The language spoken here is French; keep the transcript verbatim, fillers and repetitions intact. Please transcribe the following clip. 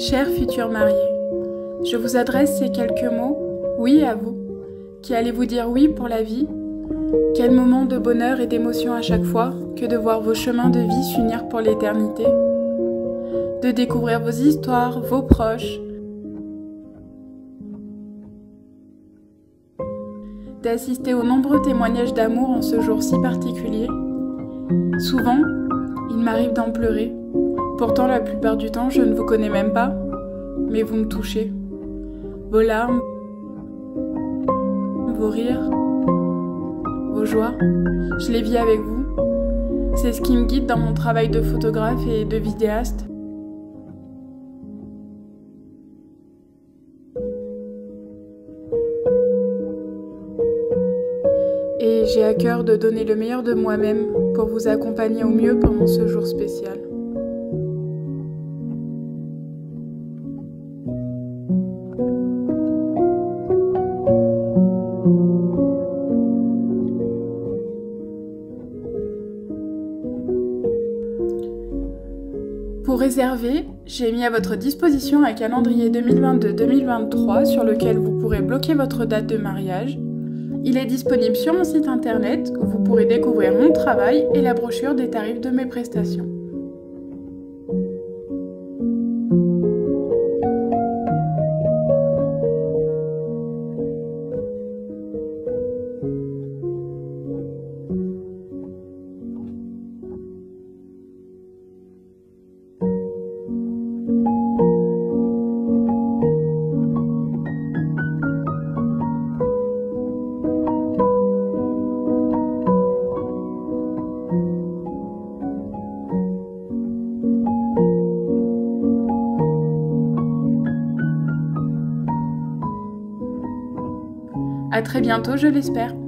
Chers futurs mariés, je vous adresse ces quelques mots, oui à vous, qui allez vous dire oui pour la vie. Quel moment de bonheur et d'émotion à chaque fois que de voir vos chemins de vie s'unir pour l'éternité, de découvrir vos histoires, vos proches, d'assister aux nombreux témoignages d'amour en ce jour si particulier. Souvent, il m'arrive d'en pleurer. Pourtant, la plupart du temps, je ne vous connais même pas, mais vous me touchez. Vos larmes, vos rires, vos joies, je les vis avec vous. C'est ce qui me guide dans mon travail de photographe et de vidéaste. Et j'ai à cœur de donner le meilleur de moi-même pour vous accompagner au mieux pendant ce jour spécial. Pour réserver, j'ai mis à votre disposition un calendrier deux mille vingt-deux deux mille vingt-trois sur lequel vous pourrez bloquer votre date de mariage. Il est disponible sur mon site internet où vous pourrez découvrir mon travail et la brochure des tarifs de mes prestations. À très bientôt, je l'espère.